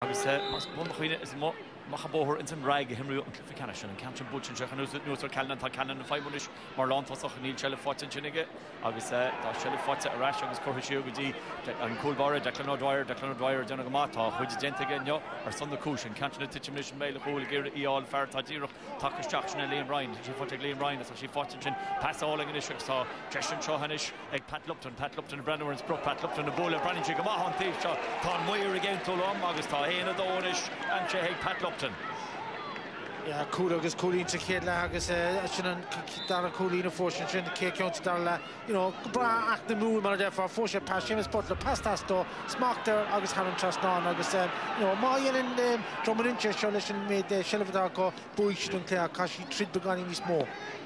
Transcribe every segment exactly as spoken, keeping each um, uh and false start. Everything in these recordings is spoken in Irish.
agus mas bun chuoine is mo machabóthir in san raige himrú an clifa canna sin an camp butin se nó nó callan tá callan na fáimúis mar lántasach níl seile fáte sinnige agus tá seile fáte arás agus chuirisiú gotí an coolbar Clonoulty-Rossmore Clonoulty-Rossmore dena go mátá chuid gente ganneo ar son na cúsin canna tiimiisi méile bhla gur íáil feartá díireach taketeach sin Liam Ryan sí fáte Liam Ryan as sí fáte sin pasála in isise tá Tristan Chohanis ag Pat Lupton Pat Lupton Brenner Spro Pat Lupton na bóla Brennan go máhan tíh seo tá muir agén túlam agus tá héana dóis an sé ag Pat Lupton. Ja, cool agus coolín te chéad le agus sin an dar a coolín a fórsin sin cé ceont dar le, you know, bra ach na múl mar defa fórse pas sin spot le pastas do smaachtar agus haran trasná agus you know, má dhéanaan Drom-Inch seo leis an méid seilefadá go buis don clé caiisi trid beganí níos mó.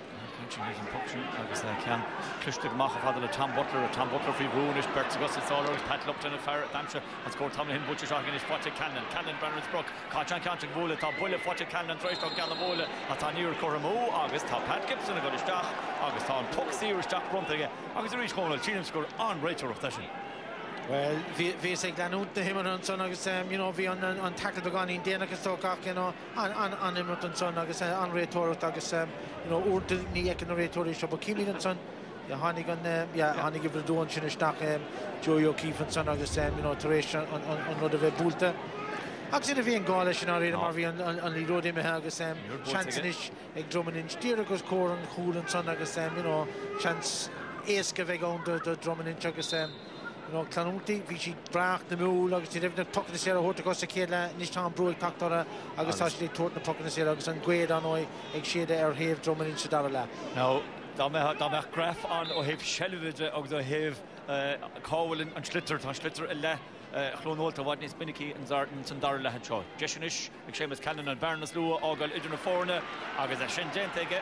agus cean cluiste goach fada le Tom Butler a Tom Butler fao bhrúnis Bert agus sáir Pat Lupton a fear damse an scór tam hin bute seach in is fáte Cannon Cannon Brennersbrook cáan cáte bhla tá buile fáte Cannon treistá gan bhla a tá níor chomó agus tá Pat Gibson a go isteach agus tá an tusaí isteach runtaige agus a rís chóna tíim scór an réiteach sin. Well, vi ag leanút na himar an son agus you know, bhí an tackle beganí déanagus tógach you know, an an imart an son agus an rétóirt agus you know, úrta ní ag an rétóirí seo ba cílín an son hánig an hánig i bredóin sin isteach Joey O'Keefe an son agus you know, taréis an rud a bheith búlta. Agus in a bhí an gáile sin á réad mar bhí an líród imethe agus chancenis ag Drom-Inch dír agus cór an chúl an son agus you know, chance éasca bheith ón do Drom-Inch agus no Clonoulty bhí si brach na múl agus tí ribh na pocanna sé thuirta go sa chéile níos tá brúig tactara agus tá sé tuairt na pocanna sé agus an gcuad an óid ag siad ar thaobh Drom-Inch sa dara le. No, dá meach graf an ó thaobh seilehide agus ó thaobh cábhailinn an slitter tá slitter i le Clonoulty bhaid níos minicí an zartan san dara le seo. Deisianis ag sémas Cannon an Berners lua ágáil idir na fórna agus a sin déntaige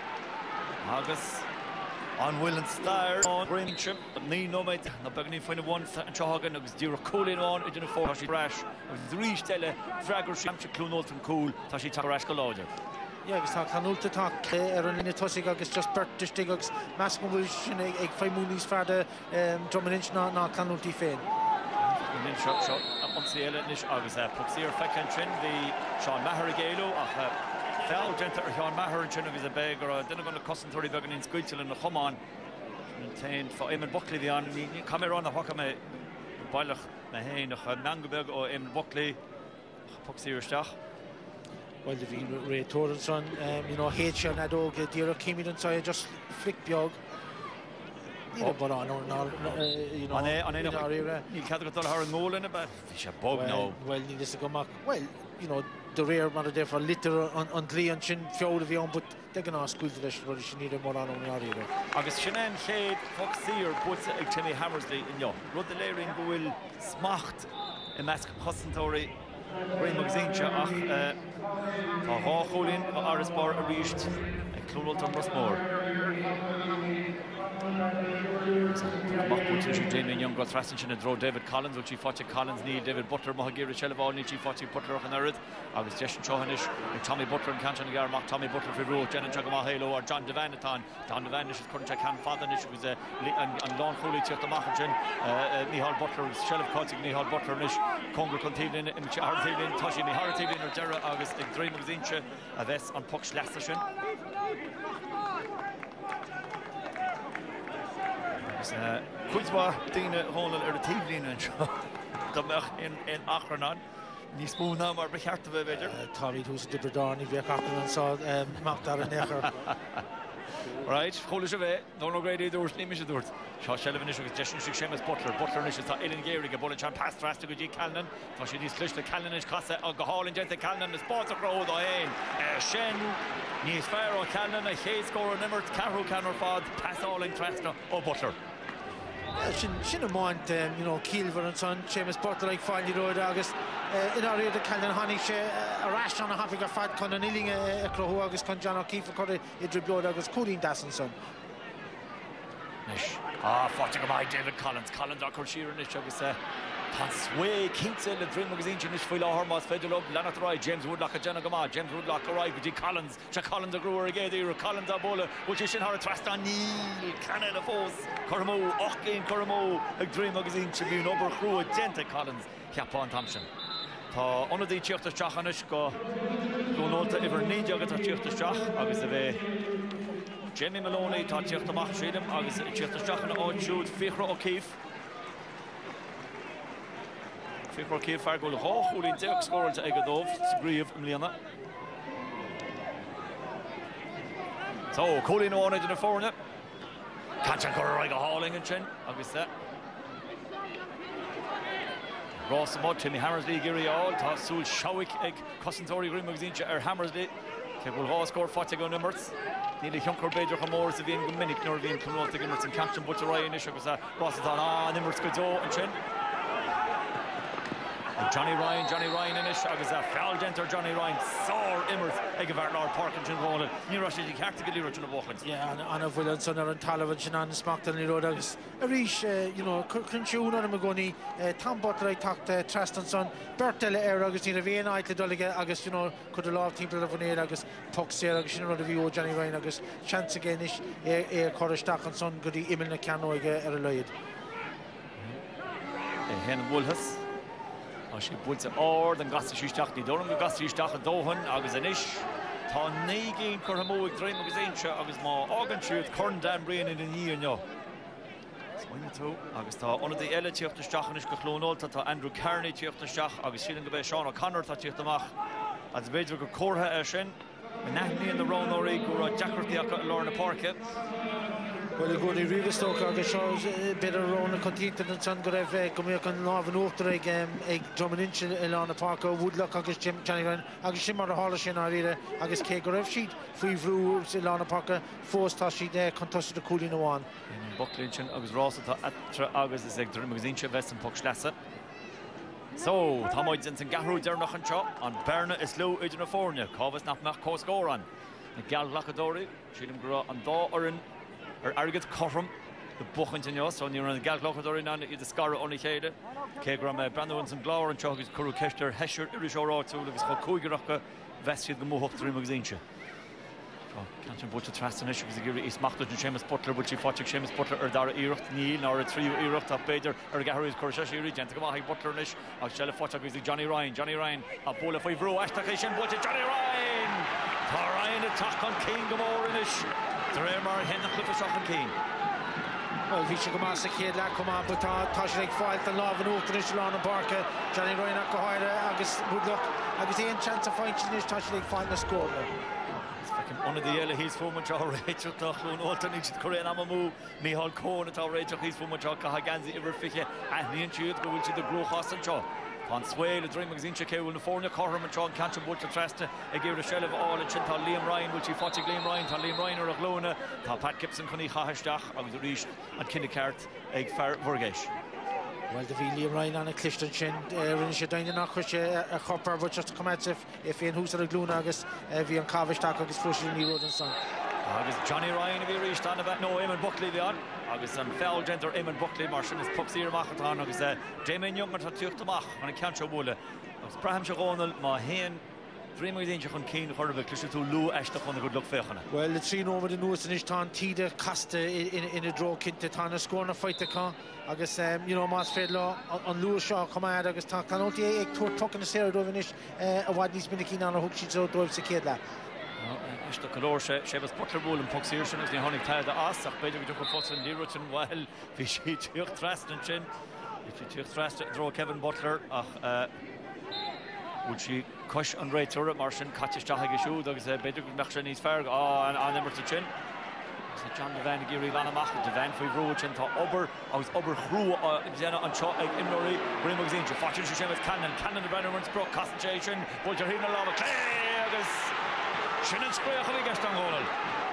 agus an Willen Stair on Greenship, but ní nóid na beganí foioine bhain an teágan agus dtíar cólaín an idir na fór tá sí breis agus drí stelle freigur sí amse Clonoulty an cúl tá sí tá breis go láidir. Ja, agus tá Clonoulty tá ar an líne tosaigh agus just bertiste agus meas go bhfuil sin ag feimú níos fearda Drom-Inch ná Clonoulty féin. Drom-Inch seo an céile níos agus pusaí ar feiceann sin bhí Seán Maher a géalú ach Fel gente ar Seán Maher an sin agus a beg ar duine gona cosintúirí began in scuilteil na chomáin tain fá Éimean Buckley bhí an ní camerán a hocha me bailach na héin nach meangabeg ó Éimean Buckley pusaí isteach. Well, the bhí réitóir an son you know, héad se na dóg díar cíimiid an sa just flic beag. Ní bar an you know, an é an é ní cadra go ar an ngóla ba bhí sé bog nó. Well, ní is go amach well, you know, the rare mar de for litter an an dlí an sin fiol bhí an but de gan scoúil leis ru sin ní mar an áíre. Agus sin an chéad foxíir buta ag Timmy Hammersley in jo. Rud a léirín go bhfuil smacht i measc chosantóirí Green magazine ach tá hácholín a Arisbar a ríist ag Clonoulty-Rossmore. Machbúil sin Damien Young got restin sin a dro David Collins ag sí fáte Collins ní David Butler má géir seilehá ní sí fáte Butler an arid agus Deisian Chohanis ag Tommy Butler an cantan gar amach Tommy Butler fi rú Jenan Chag má héilo ar John Devanatán John Devanatán is chuirte can fadanis agus an lán cholí tíocht amach sin Níhal Butler seileh cáte Níhal Butler nis congra contílinn in Hartílinn tá sí ní Hartílinn ar deire agus ag Dream magazine a bheits an puc leasta sin. Cuidhá daoine tháinig ar a tíomhlína anseo do meach in achranán ní spúna mar becheartta bheith beidir. Táí tús de bredáin í bheith achran sá macht ar an nechar. Right, chola sé bheith, nó nó gréidí dúirt ní sé dúirt. Seo seilehn is agus deisian sig sémas Butler, Butler is tá Ilan Géirigh a bola tean pass trasta go dtí Callan, tá sé níos cluiste Callan is casa a go hálinn gente Callan is spáta ród á éin. Sin níos fearr ó Callan a chéad scór an immert carú canar fád passáling trasta ó Butler. Sin amháint cíalhar an son sémas Butler ag fáilí roid agus in á réad a Callan tháinig sé arás an a hafaigh ar fad chun an ilinge a cruthú agus chun John O'Keefe chuir i dribleoid agus cúlín das an son. Nish. Ah, fáte go mai David Collins. Collins a chuir siar nish agus tá sway cínte le Dream magazine sin is foiil áthar más féidir ob Leonard Roy, James Woodlock a Jenna go má, James Woodlock a Roy go dtí Collins, se Collins a grúar a géadí Collins a bóla, bhil sé sin thar a trasta níl canna le fós chomó, och céin chomó ag Dream magazine se bhíon obair chrúa dénta Collins ceapán Thompson. Tá anna dí tíochtas teachanis go Clonoulta iver ní jogad tá tíochtas teach agus a bheith Jamie Maloney tá tíochtamach trídam agus tíochtas teachna áid siúd Fichra O'Keefe. Fichra O'Keefe fear go le háchúlín deach scóilte ag a dómh sgríomh im líana. So, Colin Owen in the fórne. Catch a corner like a hauling and chin. Agus that. Ross Mud, Timmy Hammersley, Gary All, Tá Sul Shawik, Egg, Cossentori, Green Magazine, Er Hammersley. Kevin Hall scored forty go numbers. Nearly Hunker Bedro Hamor, Savin Guminic, Norvin, Clonoulta Gimmers, and Captain Butcher Ryan, Ishagus, Ross on ah, Nimmers Godo and chin. And Johnny Ryan, Johnny Ryan in Ish, Agus a foul genter Johnny Ryan, sore Immers, Eggavart Lord Parkinson Roland, New Russia, you can't get the original Walkins. Yeah, and Anna Williamson are in Talavan, and Smackton, and Road, Agus, a reach, you know, Kirkenshoon on Magoni, Tom Butler, I talked to Trastonson, Bertella Air, Agus, in a V N I to Delegate, Agus, you know, could a lot of people of an air, Agus, Tuxer, Agus, you know, the view, Johnny Ryan, Agus, chance again, Ish, Air Corrish Dackinson, Goody, Emil Cano, Erloyd. Hen Woolhus. She puts it all and gas she stuck the Durham gas she stuck a dohan agus an ish tá négin Corhamoig dream magazine agus má organ shoot corn down brain in the year no swing to agus tá one of the Ella tíocht the stach is go Clonoulta tá Andrew Carney tíocht the stach agus sílan go be Sean O'Connor tá tíocht amach as beidir go cortha ar sin Nahni in the round ori go Jackarty aka Lorna Park. Well, you go to Riverstoke, I guess, a bit of around the continent and Son Greve, come here, can have an after again, a Drom-Inch in Lorna Park, Woodlock, I guess, Jim, Johnny Ryan, I guess, Shimmer, the Hollish in Arita, I guess, K. Greve sheet, free rules in Lorna Park, forced Tashi there, contested the cooling one. In Bucklinch, I was Ross at August, the Secretary Magazine, Western Puck Schlesser. So, Tomoids and Gahru Dernoch and Chop, on Berna is low in the Fornia, Covas not Mach Co score on. The Gal Lacadori, Shilum Gura, and Daw Orin. Or Arrogant Corrum, the Buchinton, so near the Galglocador in the Scar only Hade, Kegram, Brandon and Glower and Chogis, Kuru Kester, Hesher, Irishor, two of his Kuigraka, Vested, the Mohawk, three magazine. Can't Butcher Traston issue because he is Machtod and Seamus Butler, but she fought Seamus Butler, or Dara Erucht, Neil, or a three Erucht up Bader, or Gary Corsashi, Regent, Gamai Butler Nish, or Shella Fotchak is Johnny Ryan, Johnny Ryan, a bowl of five row, Ashtakation, Butcher, Johnny Ryan! Ryan attack on King Gamor in ish. Dremer Henna Clifford Shock King. Well, we should come on, Kid, like, come on, but Toshlik fight the love and open issue on the Barker, Johnny Ryan at Kahira, Agus Woodlock, Agus Ian chance of fighting this Toshlik fight the score. One of the yellow he's for much already, Clonoulta needs to Korean Amamu, Mihal Cohn at already, he's for much Kahaganzi, Everfike, and the Intuit, who will see the Gro Hoss and Shaw. On Swale, the Dream Magazine, Chicago, in the Fornia, Corham and Sean Canton, Butcher Trasta, a gave a shell of all, and Chintal Liam Ryan, which he fought Liam Ryan, Tal Liam Ryan or a Glona, Tal Pat Gibson, Connie Hahashtach, and the Rish, and Kinnecart, Egg Far Vorgesh. Well, the Liam Ryan and a Clifton Chin, Rinisha Dina Nakush, a Hopper, but just come at if if in who's a Gluna, August, Vian Kavishtak, August Fushi, and Road and Son. August Johnny Ryan, if he reached on about no, Eamon Buckley, the on. August and Fell Genter, Eamon Buckley, Martian is Puxir Machatan, August, Damien Young, and Tatuchtamach, and a Cancho Bulla. August Braham Shagonal, Mahan, Dream Magazine, Chon Keen, Horrible, Clisha to Lou Ashton on the good luck Fechana. Well, the three over the nose and Ishtan, Tida, Costa in in a draw, Kintatana, scoring a fight the car. August, um, you know, Mas Fedlaw on Lewis Shaw, come out, August, Clonoulty, a tour talking the Sarah Dovinish, a Wadney's Minikin on a hook, she's out of Sakeda. The color Sheamus Butler rule and Puxir, is the Honey Tide, the Ass, Better we took a foot and Leroy and well, Fishy Tuch Thrust and Chin. If you Tuch Thrust, draw Kevin Butler, uh, would she cush and rate her at Martian, Catch Jahagishu, there's a better Nachshan is fair, oh, and on Emerson Chin. John Devan, Giri Vanamach, Devan for Roach and Ober, I was Ober Hru, Zena and Shaw, Imnori, Green Magazine, Fortune Sheamus Cannon, Cannon, the Bannerman's Brook, concentration, Bulger Hina Lava, Clay, Shinnon Square, how do you get down Holland?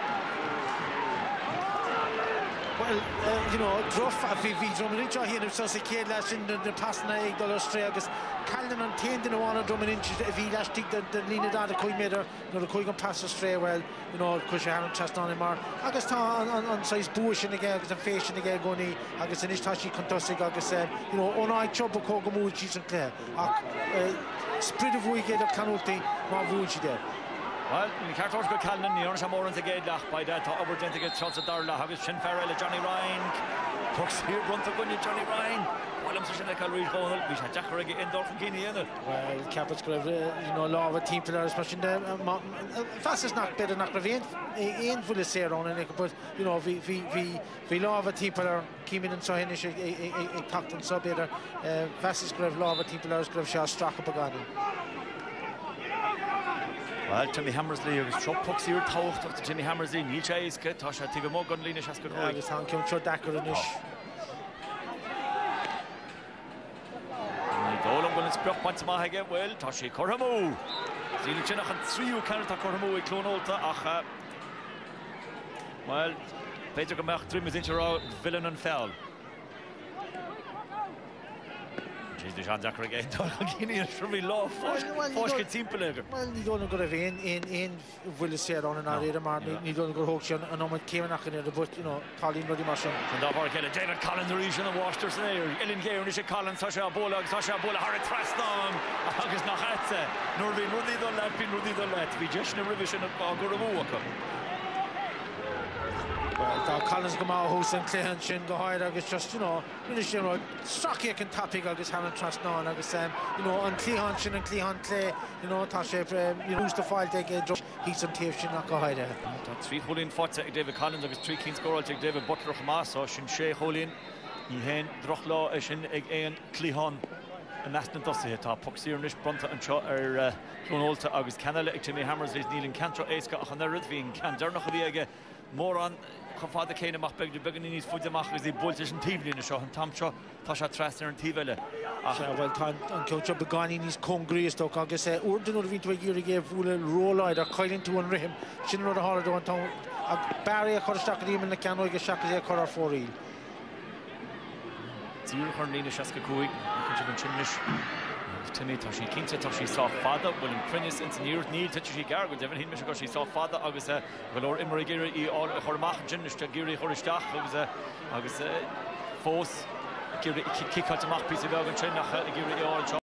Well, uh, you know, Druff, if he's Drom-Inch here, if so, a kid last in the past night, the Australia, Callan and Tain didn't want to Drom-Inch, if he last take the Lina down the Coy Mater, you know, the Coy can pass Australia well, you know, because you haven't trust on him more. I guess on on size bush and again, because I'm facing again going, I guess in his Tashi Contosig, I guess, you know, on I chop a Kogamu, she's and clear. Spread of weekend of Clonoulty, not Vuji there. Well, we can't talk about Callan, the Irish Amorans again, by that, Obergent against shots at Darla, Haggis, Shin Farrell, Johnny Ryan, Pucks here, run to Gunny, Johnny Ryan, Williams sin le cal ríis bhil, bhí sé Jackar ag in dor fan cíine dhéanamh. Well, Capit's got you know law of a team player, especially in the fast is not better not Ravian in full zero on it, but you know we we we we law of a team player came in and so in a tacked and so better fast is got law of a team player is got shot struck up again. Well, Jimmy Hammersley agus tro pucksí ar tácht of Jimmy Hammersley níl sé isce tá sé tuige mó gan líne seas go róig. Agus tá ceann tro Dakar in ish. Ní dólam go an sprioch baint maithaige, well, tá sé Corhamó. Síle sin nach an tríú ceann tá Corhamó i Clonolta ach well, Peter go meach trí muinte rá villain an fell. Jeez, Jean Jackar again. Gini is from me law. Fosh get team pelega. Well, you don't go to in in in will say on an area man. You don't go hook on and on came nach in the but you know Colin Ruddy Marshall. And that part David Collins the region of Washington there. Ellen Gay and Collins Sasha Bola Sasha Bola Harry Traston. Agus nach hatse. Norvi Ruddy the lad bin Ruddy the lad. We just in revision of Goromo. Well, Collins go out who's in Clehan Shin go higher agus just you know finish you know struck you can tap you agus Hannah Trust now agus um you know on Clehan Shin and Clehan Clay you know Tasha you know the file take a he's on tape Shin not go higher. Three hole in fought David Collins agus three Kings score take David Butler Hamas so Shin Shay hole in I hen drochla Shin ag ein Clehan and that's not does it top pucksir nish brunta and shot er Clonolta agus Canada ag Jimmy Hammersley kneeling Cantro Ace got on the rid being Canter noch the more on Fád céine amach beag de began níos fuide amach agus í boltis an tíbhlína seo an tamseo tá sé trasnar an tíbheile. Well tá an ceantar beganí níos congríoch agus é úrdanú bhí tú gur gé bhúla róláid a cailinn tú an rihim sin ru a háladú an tá a bearí a chuirteach íman na ceanóid go seachas é chur ar fóríl. Tír chur lína seaca cúig chun an timnis. Timmy tá sí cinnte tá sí sá fada bhfuil an crinnis in níir níl tu sí gar go dehan hí me go sí sá fada agus bhfuil imar géir í á chormach ginneiste géirí choristeach agus agus fós ciáilteach pí bheag an sin nach géirí á